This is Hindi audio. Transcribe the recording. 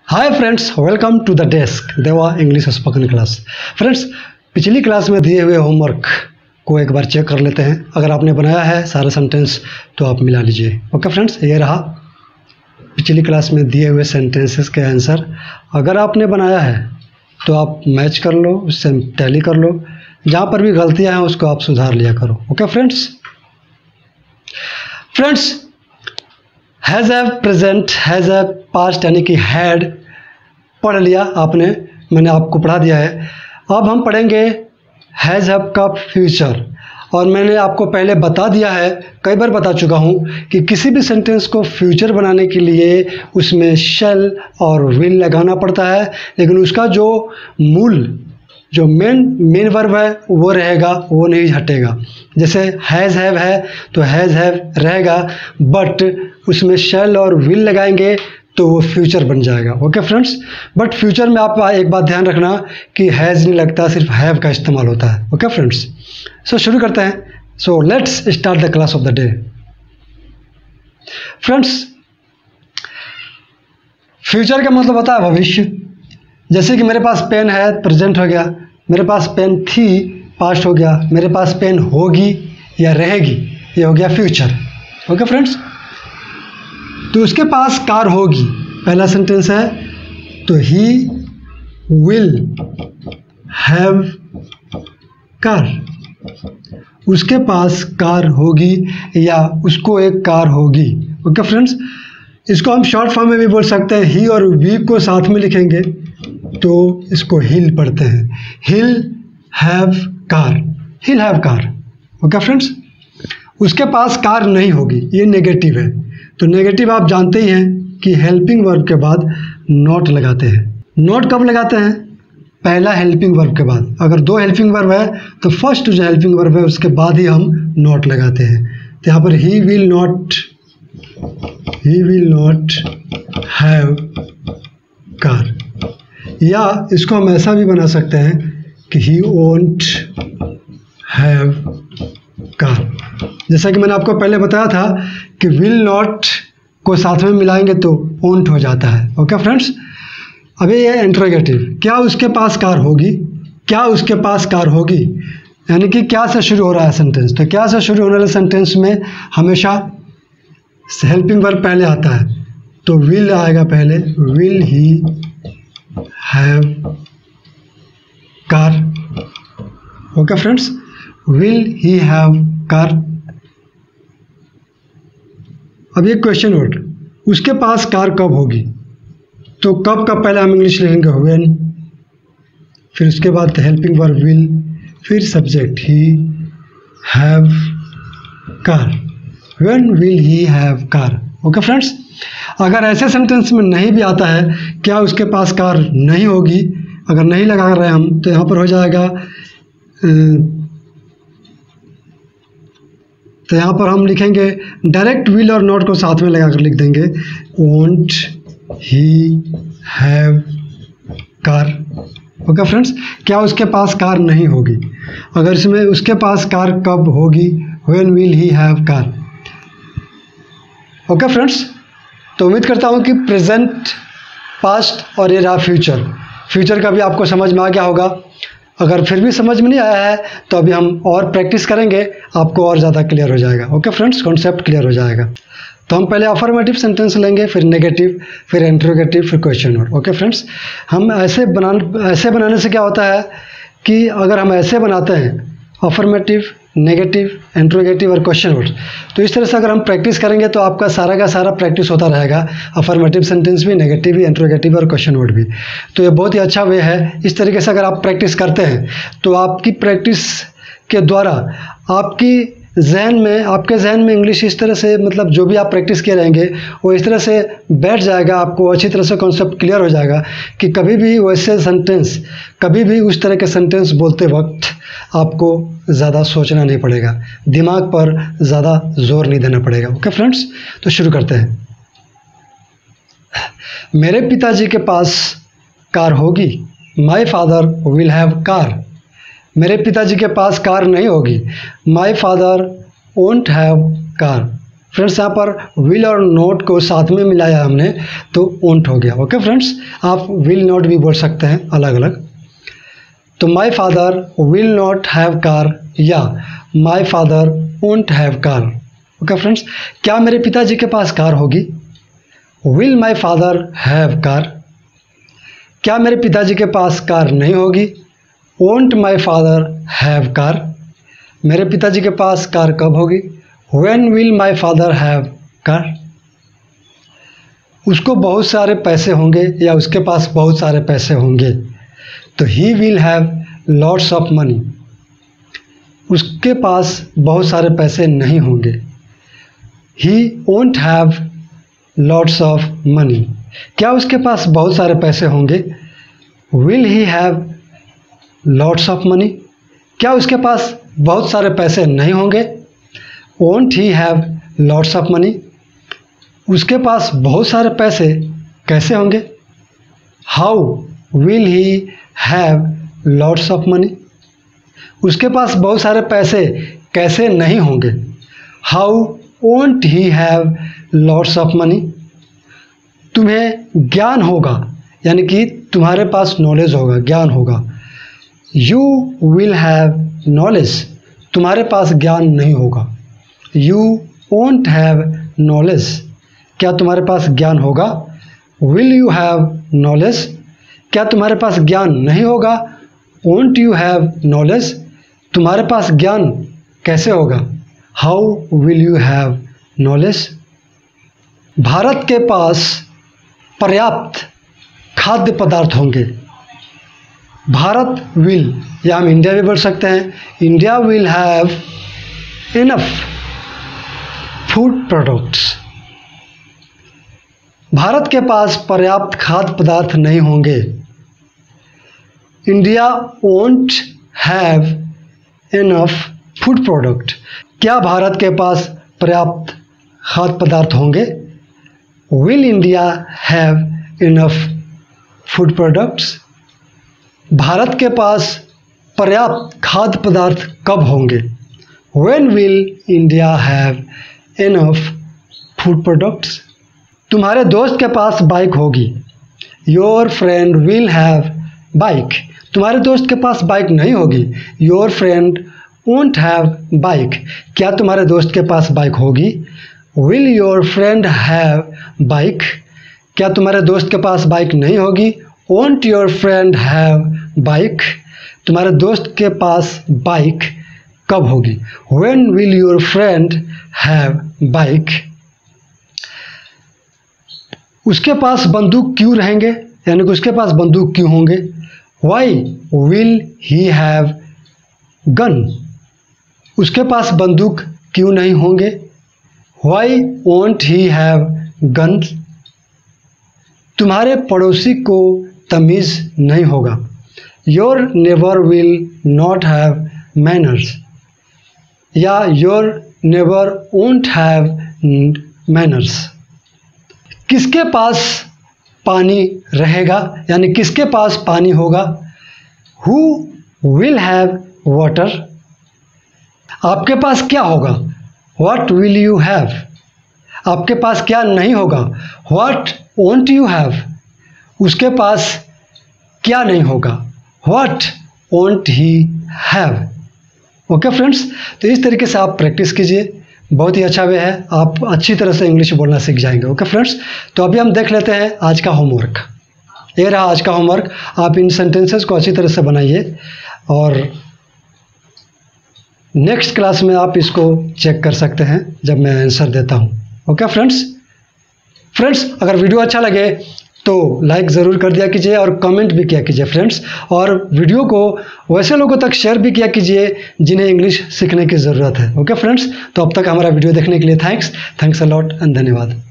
Hi friends, welcome to the desk Deva English spoken class. Friends, पिछली क्लास में दिए हुए होमवर्क को एक बार चेक कर लेते हैं। अगर आपने बनाया है सारे सेंटेंस तो आप मिला लीजिए। ओके फ्रेंड्स, ये रहा पिछली क्लास में दिए हुए सेंटेंसेस के आंसर। अगर आपने बनाया है तो आप मैच कर लो, उससे टैली कर लो। जहाँ पर भी गलतियाँ हैं उसको आप सुधार लिया करो। Okay friends, has have present, has have past यानी कि हैड पढ़ लिया आपने, मैंने आपको पढ़ा दिया है। अब हम पढ़ेंगे हैज़ हैव का फ्यूचर। और मैंने आपको पहले बता दिया है, कई बार बता चुका हूँ कि किसी भी सेंटेंस को फ्यूचर बनाने के लिए उसमें शैल और विल लगाना पड़ता है, लेकिन उसका जो मेन वर्ब है वो रहेगा, वो नहीं हटेगा। जैसे हैज़ हैव है तो हैज़ हैव रहेगा, बट उसमें शैल और विल लगाएंगे तो वो फ्यूचर बन जाएगा। ओके फ्रेंड्स, बट फ्यूचर में आप एक बात ध्यान रखना कि हैज़ नहीं लगता, सिर्फ हैव का इस्तेमाल होता है। ओके फ्रेंड्स, सो शुरू करते हैं। So let's start the class of the day. Friends, future का मतलब होता है भविष्य। जैसे कि मेरे पास पेन है, प्रेजेंट हो गया। मेरे पास पेन थी, पास्ट हो गया। मेरे पास पेन होगी या रहेगी, ये हो गया फ्यूचर। ओके फ्रेंड्स, तो उसके पास कार होगी, पहला सेंटेंस है, तो ही विल हैव कार। उसके पास कार होगी या उसको एक कार होगी। ओके फ्रेंड्स, इसको हम शॉर्ट फॉर्म में भी बोल सकते हैं। ही और वी को साथ में लिखेंगे तो इसको हिल पढ़ते हैं। He'll have car, he'll have car. Okay friends, उसके पास कार नहीं होगी, ये नेगेटिव है। तो नेगेटिव आप जानते ही हैं कि हेल्पिंग वर्ब के बाद नॉट लगाते हैं। नॉट कब लगाते हैं? पहला हेल्पिंग वर्ब के बाद। अगर दो हेल्पिंग वर्ब है तो फर्स्ट जो हेल्पिंग वर्ब है उसके बाद ही हम नॉट लगाते हैं। तो यहाँ पर he will not have car, या इसको हम ऐसा भी बना सकते हैं कि ही वोंट हैव कार। जैसा कि मैंने आपको पहले बताया था कि विल नॉट को साथ में मिलाएंगे तो वोंट हो जाता है। ओके फ्रेंड्स, अभी ये इंट्रोगेटिव, क्या उसके पास कार होगी, क्या उसके पास कार होगी, यानी कि क्या से शुरू हो रहा है सेंटेंस। तो क्या से शुरू होने वाले सेंटेंस में हमेशा हेल्पिंग वर्ब पहले आता है, तो विल आएगा पहले। Will he have car. Okay friends, will he have car. अब ये क्वेश्चन वर्ड, उसके पास कार कब होगी, तो कब का पहले हम इंग्लिश लिखेंगे व्हेन, फिर उसके बाद हेल्पिंग वर्ब विल, फिर subject he have car. When will he have car. Okay friends, अगर ऐसे सेंटेंस में नहीं भी आता है क्या उसके पास कार नहीं होगी, अगर नहीं लगा रहे हम, तो यहाँ पर हो जाएगा, तो यहाँ पर हम लिखेंगे डायरेक्ट विल और नॉट को साथ में लगाकर लिख देंगे, won't he have car. Okay friends, क्या उसके पास कार नहीं होगी। अगर इसमें उसके पास कार कब होगी, when will he have car. Okay friends, तो उम्मीद करता हूँ कि प्रेजेंट, पास्ट और ये रहा फ्यूचर। फ्यूचर का भी आपको समझ में आ गया होगा। अगर फिर भी समझ में नहीं आया है तो अभी हम और प्रैक्टिस करेंगे, आपको और ज़्यादा क्लियर हो जाएगा। ओके फ्रेंड्स, कॉन्सेप्ट क्लियर हो जाएगा। तो हम पहले अफर्मेटिव सेंटेंस लेंगे, फिर नेगेटिव, फिर इंट्रोगेटिव, फिर क्वेश्चन वर्ड। ओके फ्रेंड्स, हम ऐसे बनाने से क्या होता है कि अगर हम ऐसे बनाते हैं अफर्मेटिव, नेगेटिव, इंट्रोगेटिव और क्वेश्चन वर्ड, तो इस तरह से अगर हम प्रैक्टिस करेंगे तो आपका सारा का सारा प्रैक्टिस होता रहेगा। अफर्मेटिव सेंटेंस भी, नेगेटिव भी, इंट्रोगेटिव और क्वेश्चन वर्ड भी। तो ये बहुत ही अच्छा वे है। इस तरीके से अगर आप प्रैक्टिस करते हैं तो आपकी प्रैक्टिस के द्वारा आपके जहन में इंग्लिश इस तरह से, मतलब जो भी आप प्रैक्टिस किए रहेंगे वो इस तरह से बैठ जाएगा, आपको अच्छी तरह से कॉन्सेप्ट क्लियर हो जाएगा कि कभी भी वैसे सेंटेंस, कभी भी उस तरह के सेंटेंस बोलते वक्त आपको ज़्यादा सोचना नहीं पड़ेगा, दिमाग पर ज़्यादा जोर नहीं देना पड़ेगा। ओके फ्रेंड्स, तो शुरू करते हैं। मेरे पिताजी के पास कार होगी, my father will have car. मेरे पिताजी के पास कार नहीं होगी, my father won't have car. Friends यहाँ पर विल और नॉट को साथ में मिलाया हमने तो वोंट हो गया। ओके फ्रेंड्स, आप विल नॉट भी बोल सकते हैं अलग अलग। तो my father will not have car या my father won't have car. Okay friends, क्या मेरे पिताजी के पास कार होगी? Will my father have car. क्या मेरे पिताजी के पास कार नहीं होगी? Won't my father have car. मेरे पिताजी के पास कार कब होगी? When will my father have car? उसको बहुत सारे पैसे होंगे या उसके पास बहुत सारे पैसे होंगे तो he will have lots of money। उसके पास बहुत सारे पैसे नहीं होंगे, he won't have lots of money। क्या उसके पास बहुत सारे पैसे होंगे? Will he have lots of money? क्या उसके पास बहुत सारे पैसे नहीं होंगे? Won't he have lots of money? उसके पास बहुत सारे पैसे कैसे होंगे? How will he have lots of money? उसके पास बहुत सारे पैसे कैसे नहीं होंगे? How won't he have lots of money? तुम्हें ज्ञान होगा, यानी कि तुम्हारे पास नॉलेज होगा, ज्ञान होगा। You will have knowledge। तुम्हारे पास ज्ञान नहीं होगा। You won't have knowledge। क्या तुम्हारे पास ज्ञान होगा? Will you have knowledge? क्या तुम्हारे पास ज्ञान नहीं होगा? Won't you have knowledge? तुम्हारे पास ज्ञान कैसे होगा? How will you have knowledge? Bharat के पास पर्याप्त खाद्य पदार्थ होंगे। भारत विल, या हम इंडिया भी बोल सकते हैं, India will have enough food products. Bharat के पास पर्याप्त खाद्य पदार्थ नहीं होंगे। India won't have enough food product. क्या भारत के पास पर्याप्त खाद्य पदार्थ होंगे? Will India have enough food products. Bharat के पास पर्याप्त खाद्य पदार्थ कब होंगे? When will India have enough food products? तुम्हारे दोस्त के पास बाइक होगी। Your friend will have bike। तुम्हारे दोस्त के पास बाइक नहीं होगी। Your friend won't have bike। क्या तुम्हारे दोस्त के पास बाइक होगी? Will your friend have bike? क्या तुम्हारे दोस्त के पास बाइक नहीं होगी? Won't your friend have bike? तुम्हारे दोस्त के पास बाइक कब होगी? When will your friend have bike? उसके पास बंदूक क्यों रहेंगे, यानी कि उसके पास बंदूक क्यों होंगे? Why will he have gun? उसके पास बंदूक क्यों नहीं होंगे? Why won't he have guns? तुम्हारे पड़ोसी को तमीज़ नहीं होगा। Your neighbor will not have manners। या your neighbor won't have manners। किसके पास पानी रहेगा, यानी किसके पास पानी होगा? Who will have water? आपके पास क्या होगा? What will you have? आपके पास क्या नहीं होगा? What won't you have? उसके पास क्या नहीं होगा? What won't he have? Okay friends, तो इस तरीके से आप प्रैक्टिस कीजिए, बहुत ही अच्छा वे है, आप अच्छी तरह से इंग्लिश बोलना सीख जाएंगे। ओके फ्रेंड्स, तो अभी हम देख लेते हैं आज का होमवर्क। ये रहा आज का होमवर्क। आप इन सेंटेंसेस को अच्छी तरह से बनाइए और नेक्स्ट क्लास में आप इसको चेक कर सकते हैं जब मैं आंसर देता हूँ। ओके फ्रेंड्स, अगर वीडियो अच्छा लगे तो लाइक ज़रूर कर दिया कीजिए और कमेंट भी किया कीजिए फ्रेंड्स, और वीडियो को वैसे लोगों तक शेयर भी किया कीजिए जिन्हें इंग्लिश सीखने की ज़रूरत है। ओके फ्रेंड्स, तो अब तक हमारा वीडियो देखने के लिए थैंक्स अ लॉट एंड धन्यवाद।